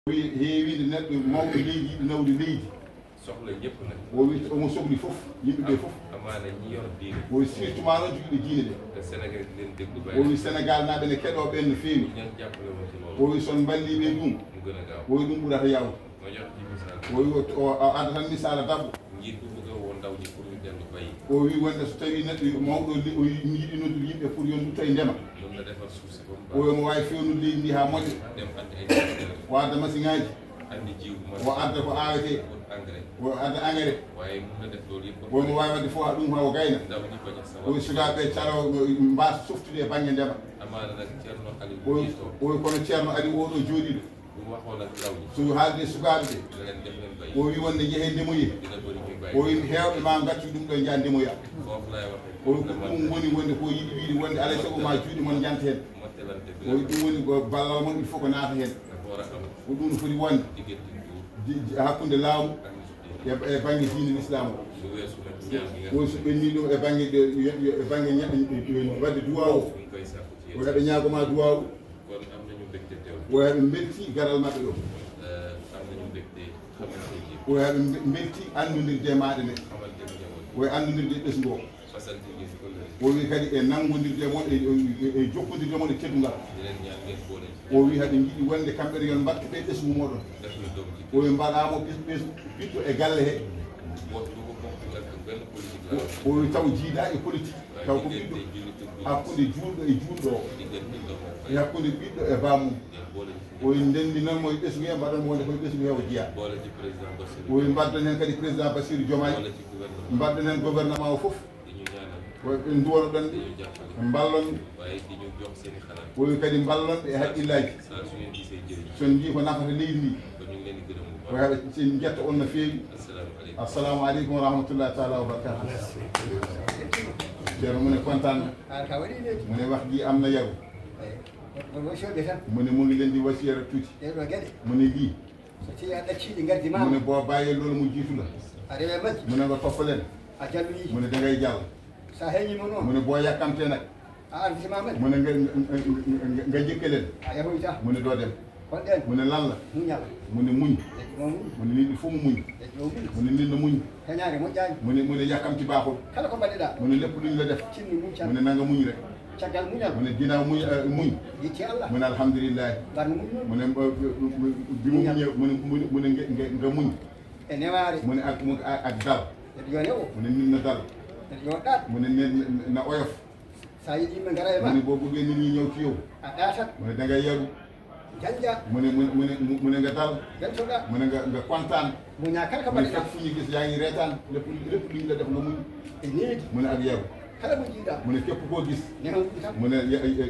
heewide neɗɗo mawɗo leydi yiɗi nawde leydi sohla ñëpp nag o wi omo sohli fof yimɓe ɓe fof amaana ñi yor diine o wi surtout ma noon jogiiɓe diine ɓe te Sénégal di leen déglu o wi Sénégal naaɓe ne keɗoo ɓen no feewi ñan jàppale ma ci o loolu wi son mballiɓe ɗum mu gën a gaaw o wi ɗum ɓurata yawde ma jox ci misaal o wi o adda tan misala dabbo njiit bu bëgg a woo ndaw ñi pour ñu dellu bayi o wi wonde so tawi neɗɗo mawɗo o yiɗi noddude yimɓe pour yo dutto e ndema mën na defar suuf si ba mu o wi omo wawi fewnude leydi ndi ha moƴƴa dem andi ay matériel o adda machine ŋaji andi jiw bu o adda ko awete engrais o adda engrais waaye mën na def loolu yëpp omo wawi wadde fof ha ɗum ha o gayna ndaw ñi bañ a o wi sawar sukaɓe calo mbasa softude e banggue ndema amaana nag Thierno Aliou o bu wi jiitoo o wi kono ceerno ari oɗo jooɗiɗo bu waxoon ak ndaw ñi so haalde sukaɓe ɓe dina leen def leen bayi o wi wonde jeehe ndemoyi dina bëri ñu bayi o wi hewɓe ma gaccu ɗum ɗo jaa ndemoya foofu laay waxee o wi ko ɗum woni wonde ko yiɗi wiide wonde alay saago ma juuɗe moon janta hen mottalante bi o wi ɗum woni ko ballal moon il faut ko naata hen dafa war a am ko ɗum no foti wonde diggante nguur hakkude laamu ak nitu diine e banggue diine l'islam o lu weesu nag ñaan gi nga o so ɓenni ɗum e banggue e banggue wadde duwa o ñu ngi koy sàkku ci o yéen heɓe ñagoma duwa o kon am nañu mbégte teew o heɓe belti garal mabɓe ɗo am nañu mbégte xamante ji o heɓe belti andodirde maɗe nde xamante njaboot o andodirde ɓesgu o fasante ji ko leen o wi kadi e nanggodirde moon e jokkodirde moon e teddugal di leen ñaan ngeen boole ci o wi haɓe jiiɗi wonde kamɓe ɗo yon mbatta ɓe ɓesgu moɗon def lu doom ci o wi mbaɗamo ɓiɗɗo e galle he boot lu ko bokk ak benn politique la o wi taw jiida e politique taw ko ɓiɗɗo diggante jullit ak hakkude juulɗo e juulɗo o diggante ndox e hakkude ɓiɗɗo e bamum ngeen boole ci o wi ndendi noon moye ɓesgu he mbaɗon wonde koye ɓesgu he o jeeya boole ci président o Bassirou wi mbaddon hen kadi président Bassirou Diomaye boole ci gouvernement mbaɗɗon hen gouvernement o foof di ñu ñaanal ɓe duwono ɗon di ñu jàppale mballon waaye di ñu jox seen i xalaat o wi kadi mballon e haqqillaji saa su ngeen gisee njëriñ son jii ko nafata leydi ndi kon ñu ngi leen di gërëm bu o baax heɓe sen jetta on no feewi asalaamaaleykum assalamu aleykum wa rahmatullahi taala wa barakatu ceerno mune contanna ka waɗi leydi mune wax ji am na yaru on wasiyoɓe tan mune mu ngi leen di wasiyara tuuti ɗeɗo gueɗe mune lii so tawi a ɗacciɗi gardi ma mune boo bàyyee loolu mu jiitu la a rewe majji mune nga topp leen a jalloyi mune da ngay jàll sa heeñima noon mune boo yàkkamtee nag a arditema men mune nga jëkke leen a yahoyta mune doo dem honɗen mune lan la muñal mune muñ leƴƴi mo muñ mune nit il faut mu muñ leƴƴi o muñ mune nit na muñ heñade moƴƴani mune yàkkamti baaxul kala ko mbaɗɗiɗa mune lépp luñ la def cinni muñcan mune na nga muñ rek caggal muñal mune ginnaaw muñ yetti allah mune alhamdulillahi darno muñ noon mune bi mu muñee mune nga muñ e neware mune ak dal neɗɗo yo newo mune nit na dal neɗɗo yo ɗaat mune na oyof sa yiɗi yimɓe gara e ma mune boo bëggee nit ñi ñëw ci yow a ɗatat mune da ngay yaru janja mune nga dal weltoɗa mune nga kontaan muña kala ko mune mbaɗɗiɗa fekk fu ñu gis yaa ngi reetaan lépp luñ la def nga muñ e needi mune ak yaru kala mo jiiɗa mune képp koo gis nehon ɗi tan mune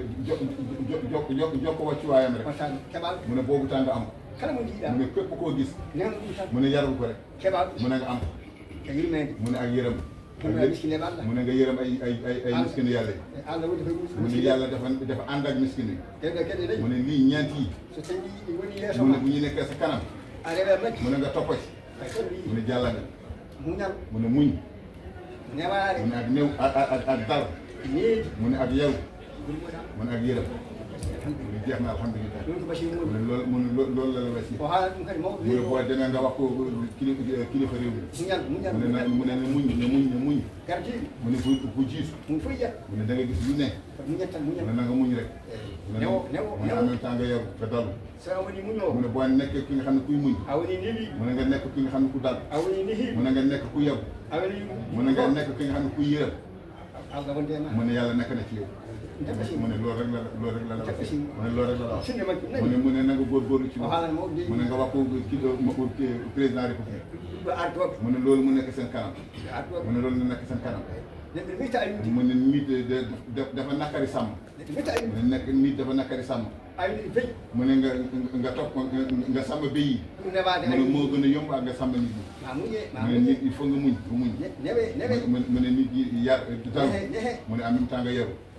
jokko wàccuwaayam rek kontan keɓal mune boobu tàng nga am kala mo jiiɗa mune képp koo gis nehon ɗi tan mune yarul ko rek keɓal mune nga am e yirmede mune ak yërëm ɗumɗa miskineɓe allah mune nga yërëm ay miskinu yàlla yi allah woni koye mune yàlla dafa ànd ak miskinu yi ɗeɗo gueɗe ɗayyi mune lii ñeent yi so tawi ɗi woni yeeso mune ma bu ñu nekkee sa kanam a rewe majji mune nga toppa ci a solli mune jàllale muñal mune muñ neware mune ak néew ak dal needi mune ak yaru gurmoɗa mune ak yërëm mune jeex na alhamdulilah ɗum ko basi muɗum mune loolu la la wasi o haala ɗum kadi mawɗo mune leydi boo o demee nga wax ko kilifa réew mi muñal mune ne muñ gardiɗi mune bu jiitu mum fof yiyat mune da nga gis lu ne ko muñat tan muñal mune na nga muñ rek newo mune en même temps nga yaru nga dalu so a woni muñowo mune boo nekkee ki nga xam ne kuy muñ a woni newi mune nga nekk ki nga xam ne ku dal a woni nehiɓe mune nga nekk ku yabu a woni mune nga nekk ki nga xam ne kuy yërëm allah wonde ma mune yàlla nekk na ci yow mune loolu rek la mune loolu rek la wax sinno majji nani mune na nga góorgóorlu ci o moom haalano mawɗo leydi mune nga wax ko président république ɗo ardoɓe mune loolu mu nekk seen kanam ardoɓe mune loolu mu nekk seen kanam neɗɗo wiyta aynude mune nit dafa nakari sàmm neɗɗo wiyta aynude mune nekk nit dafa nakari sàmm aynude feƴi mune nga topp nga sàmm béy yi ɗum newade mune moo aynude gën a yomb ak nga sàmm nit ñi ma muñe ma mune muñe nit il faut nga muñ newe mune nit yi yar dal nehe mune en même temps nga yaru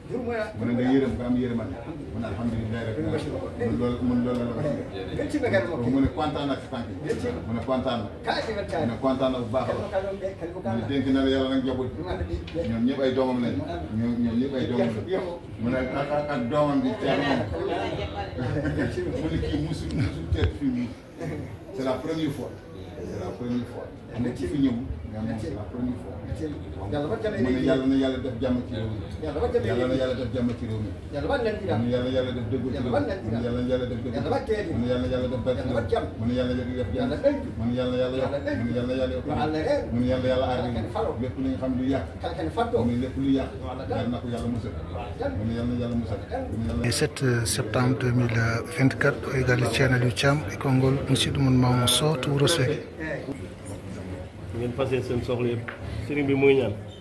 mu ne nga yërëm nga am yërëmande mu ne alhamdulilah rek mun loolu la ko mu ne kontaan na si tànk yi mu ne kontaan na mu ne kontaan na bu baax a baax mu ne dénk na la yàlla nag njaboot ñoom ñëpp ay doomam lañ ñoom ñëpp ay doomam lañ mu ne ak doomam bi teer moom mu ne kii musul teer fii mu c'est la première fois c'est la première fois amul ci fi ñëw mais moom c'est la première fois mu ne yàlla na yàlla def jàmm ci réew mi yàlla na yàlla def jàmm ci réew mi mu ne yàlla na yàlla def dëgg ci réew mi mu ne yàlla na yàlla def dëgg mu ne yàlla na yàlla def barke mu ne yàlla na def jàmm mu ne yàlla na yàlla yokk mu ne yàlla na yàlla yokk mu ne yàlla yàlla aar lépp li nga xam lu yàq mu ne lépp lu yàq yàlla na ko yàlla musal mu ne yàlla na yàlla musal. Le 7 septembre 2024 Oigali channel yu Thiam e konngol musidɗo mon Mamoudou Sow to Wuro Sogi. ngeen fas yéene seen soxla yëpp sëriñ bi muy ñaan.